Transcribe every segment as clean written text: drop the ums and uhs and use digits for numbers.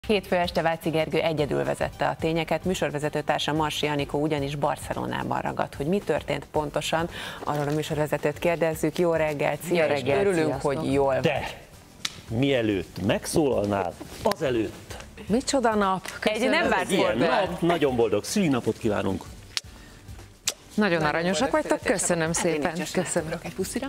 Hétfő este Váci Gergő egyedül vezette a tényeket, műsorvezetőtársa Marsi Anikó ugyanis Barcelonában ragadt. Hogy mi történt pontosan, arról a műsorvezetőt kérdezzük. Jó reggelt, szia, örülünk, sziasztok. hogy jól vagy. De mielőtt megszólalnál, azelőtt Micsoda nap! Egy nem várt ilyen fordulát. nap, nagyon boldog szülinapot kívánunk. Nagyon aranyosak vagytok, köszönöm szépen. Köszönöm. Egy puszira.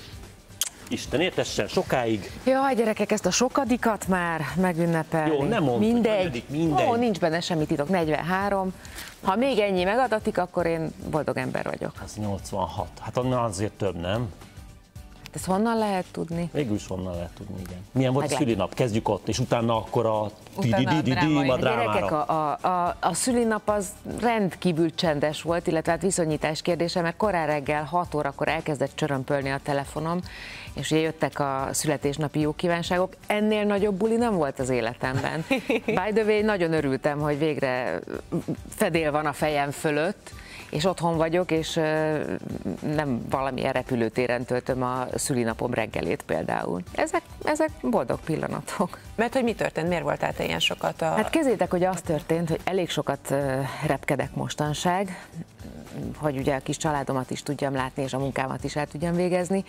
Isten értessen sokáig. Jaj, gyerekek, ezt a sokadikat már megünnepelni. Jó, nem mondd, hogy mindegy. hanyadik, mindegy. Ó, nincs benne semmi titok, 43. Ha még ennyi megadatik, akkor én boldog ember vagyok. Az 86. Hát annál azért több, nem? Ezt honnan lehet tudni? Végül is honnan lehet tudni, igen. Milyen volt a Meglátjuk. szülinap? Kezdjük ott, és utána akkor a drámai. a Gyerekek, drámára. a szülinap az rendkívül csendes volt, illetve hát viszonyítás kérdése, mert korán reggel 6 órakor elkezdett csörömpölni a telefonom, és ugye jöttek a születésnapi jó kívánságok. Ennél nagyobb buli nem volt az életemben. By the way, nagyon örültem, hogy végre fedél van a fejem fölött, és otthon vagyok, és nem valamilyen repülőtéren töltöm a szülinapom reggelét például. Ezek boldog pillanatok. Mert hogy mi történt? Miért voltál te ilyen sokat Hát kezdjétek, hogy az történt, hogy elég sokat repkedek mostanság, hogy ugye a kis családomat is tudjam látni, és a munkámat is el tudjam végezni.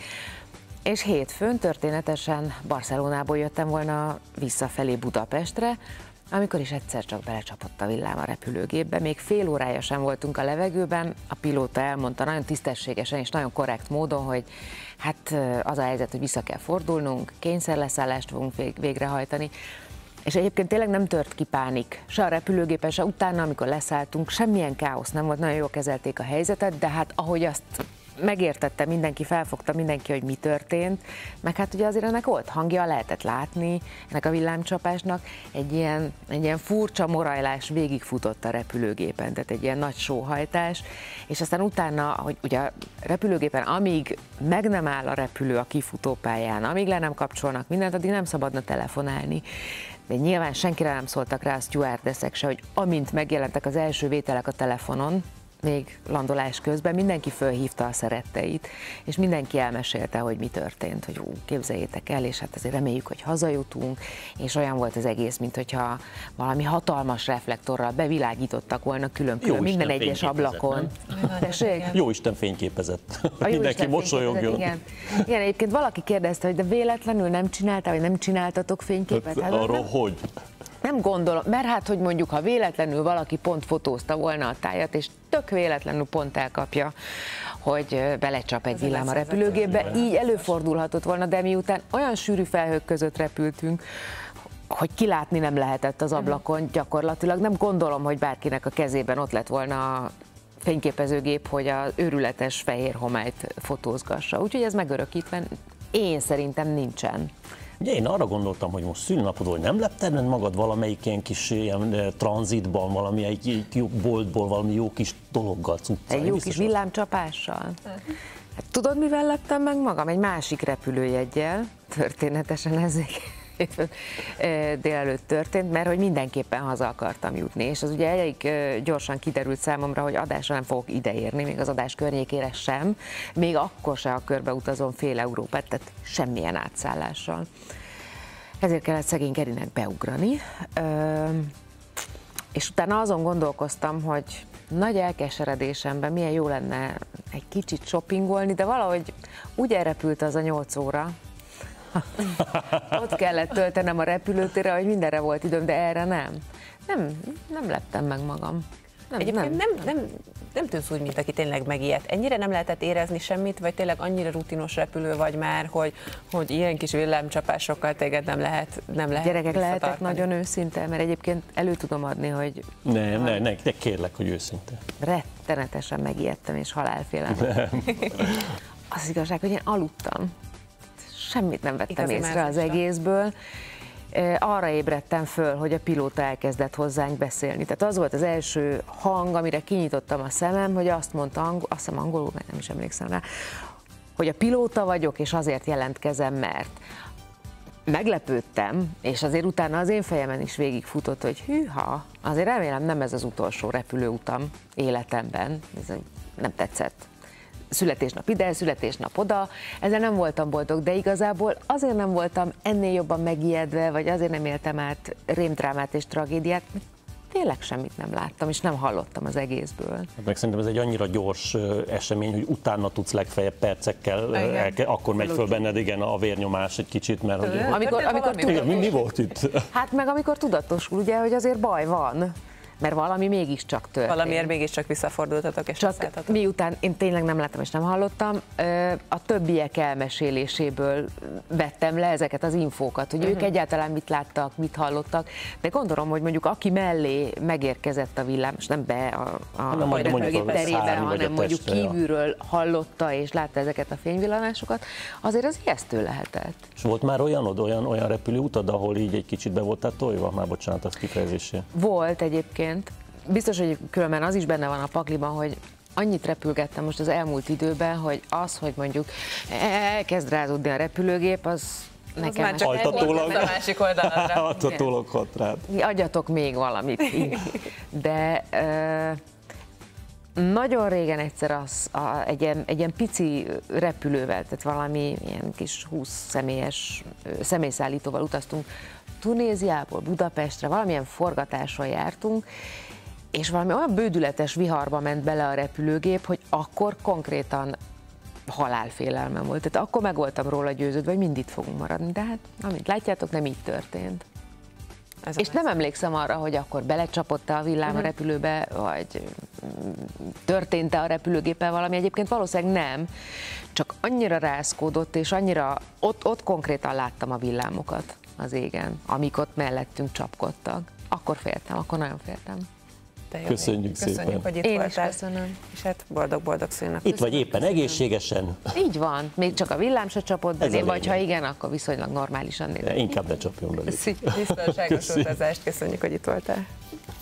És hétfőn történetesen Barcelonából jöttem volna visszafelé Budapestre, amikor is egyszer csak belecsapott a villám a repülőgépbe. Még fél órája sem voltunk a levegőben, a pilóta elmondta nagyon tisztességesen és nagyon korrekt módon, hogy hát az a helyzet, hogy vissza kell fordulnunk, kényszerleszállást fogunk végrehajtani. És egyébként tényleg nem tört ki pánik, se a repülőgépen, se utána, amikor leszálltunk, semmilyen káosz nem volt, nagyon jól kezelték a helyzetet, de hát ahogy azt megértette mindenki, felfogta mindenki, hogy mi történt, meg hát ugye azért ennek volt hangja, lehetett látni, ennek a villámcsapásnak egy ilyen furcsa morajlás végigfutott a repülőgépen, tehát egy ilyen nagy sóhajtás, és aztán utána, hogy ugye a repülőgépen, amíg meg nem áll a repülő a kifutópályán, amíg le nem kapcsolnak mindent, addig nem szabadna telefonálni. De nyilván senkire nem szóltak rá a stewardessek se, hogy amint megjelentek az első vételek a telefonon, még landolás közben, mindenki fölhívta a szeretteit, és mindenki elmesélte, hogy mi történt, hogy képzeljétek el, és hát azért reméljük, hogy hazajutunk, és olyan volt az egész, mint hogyha valami hatalmas reflektorral bevilágítottak volna külön-külön minden egyes ablakon. Jóisten fényképezett. A Mindenki mosolyogjon. Igen, egyébként valaki kérdezte, hogy de véletlenül nem csinálta, vagy nem csináltatok fényképet? Hát Arról hogy? Nem gondolom, mert hát, hogy mondjuk, ha véletlenül valaki pont fotózta volna a tájat, és tök véletlenül pont elkapja, hogy belecsap egy villám a repülőgépbe, így előfordulhatott volna, de miután olyan sűrű felhők között repültünk, hogy kilátni nem lehetett az ablakon gyakorlatilag, nem gondolom, hogy bárkinek a kezében ott lett volna a fényképezőgép, hogy az őrületes fehér homályt fotózgassa. Úgyhogy ez megörökítve én szerintem nincsen. Ugye én arra gondoltam, hogy most szülinapodról nem lepted meg magad valamelyik ilyen kis ilyen tranzitban, valamelyik jó boltból, valami jó kis dologgal, cuccal. Egy jó kis villámcsapással. Hát tudod, mivel leptem meg magam? Egy másik repülőjeggyel, történetesen ezek délelőtt történt, mert hogy mindenképpen haza akartam jutni, és az ugye elég gyorsan kiderült számomra, hogy adásra nem fogok ideérni, még az adás környékére sem, még akkor se, ha körbeutazom fél Európát, tehát semmilyen átszállással. Ezért kellett szegény Gerinek beugrani, és utána azon gondolkoztam, hogy nagy elkeseredésemben milyen jó lenne egy kicsit shoppingolni, de valahogy úgy elrepült az a 8 óra, ott kellett töltenem a repülőtérre, hogy mindenre volt időm, de erre nem. Nem leptem meg magam. Egyébként nem tűnsz úgy, mint aki tényleg megijedt. Ennyire nem lehetett érezni semmit, vagy tényleg annyira rutinos repülő vagy már, hogy ilyen kis villámcsapásokkal téged nem lehet Gyerekek, lehetek visszatartani? nagyon őszinte, mert egyébként elő tudom adni, hogy Ne, kérlek, hogy őszinte. rettenetesen megijedtem és halálfélem. Az igazság, hogy én aludtam. Semmit nem vettem Igazi észre az mászásra. egészből. Arra ébredtem föl, hogy a pilóta elkezdett hozzánk beszélni. Tehát az volt az első hang, amire kinyitottam a szemem, hogy azt mondta, azt hiszem angolul, mert nem is emlékszem rá, hogy a pilóta vagyok, és azért jelentkezem, mert meglepődtem, és azért utána az én fejemen is végigfutott, hogy hűha, azért remélem nem ez az utolsó repülőutam életemben, ez nem tetszett. születésnap ide, születésnap oda, ezzel nem voltam boldog, de igazából azért nem voltam ennél jobban megijedve, vagy azért nem éltem át rémdrámát és tragédiát, mert tényleg semmit nem láttam, és nem hallottam az egészből. Hát meg szerintem ez egy annyira gyors esemény, hogy utána tudsz legfeljebb percekkel, akkor megy föl benned, igen, a vérnyomás egy kicsit, mert hogy... Amikor mi volt itt? Hát meg amikor tudatosul, ugye, hogy azért baj van. Mert valami mégiscsak történt. Valamiért mégiscsak visszafordultatok és csak miután én tényleg nem láttam és nem hallottam, a többiek elmeséléséből vettem le ezeket az infókat, hogy ők egyáltalán mit láttak, mit hallottak, de gondolom, hogy mondjuk aki mellé megérkezett a villám, és nem be a repülőgép terébe, hanem mondjuk kívülről hallotta és látta ezeket a fényvillanásokat, azért az ijesztő lehetett. És volt már olyan repülőutad, ahol így egy kicsit be voltál tojva? Már bocsánat, az kifejezésé. Volt egyébként. Biztos, hogy különben az is benne van a pakliban, hogy annyit repülgettem most az elmúlt időben, hogy az, hogy mondjuk elkezd rázódni a repülőgép, az nekem... Már csak altatólag, a másik oldalra. altatólag hat rád. Adjatok még valamit. De nagyon régen egyszer egy ilyen pici repülővel, tehát valami ilyen kis 20 személyes személyszállítóval utaztunk Tunéziából Budapestre, valamilyen forgatáson jártunk, és valami olyan bődületes viharba ment bele a repülőgép, hogy akkor konkrétan halálfélelmem volt. Tehát akkor meg voltam róla győződve, hogy mind itt fogunk maradni, de hát amint látjátok, nem így történt. És nem emlékszem arra, hogy akkor belecsapott-e a villám a repülőbe, vagy történt-e a repülőgéppel valami. Egyébként valószínűleg nem, csak annyira rázkódott, és annyira ott konkrétan láttam a villámokat az égen, amik ott mellettünk csapkodtak. Akkor féltem, akkor nagyon féltem. Köszönjük szépen. Hogy itt Én voltál. is köszönöm. És hát boldog-boldog szülnap. Itt vagy éppen egészségesen. Így van, még csak a villám se csapott belé, vagy ha igen, akkor viszonylag normálisan nézett. Inkább ne csapjon belé. Biztonságos utazást, köszönjük, hogy itt voltál.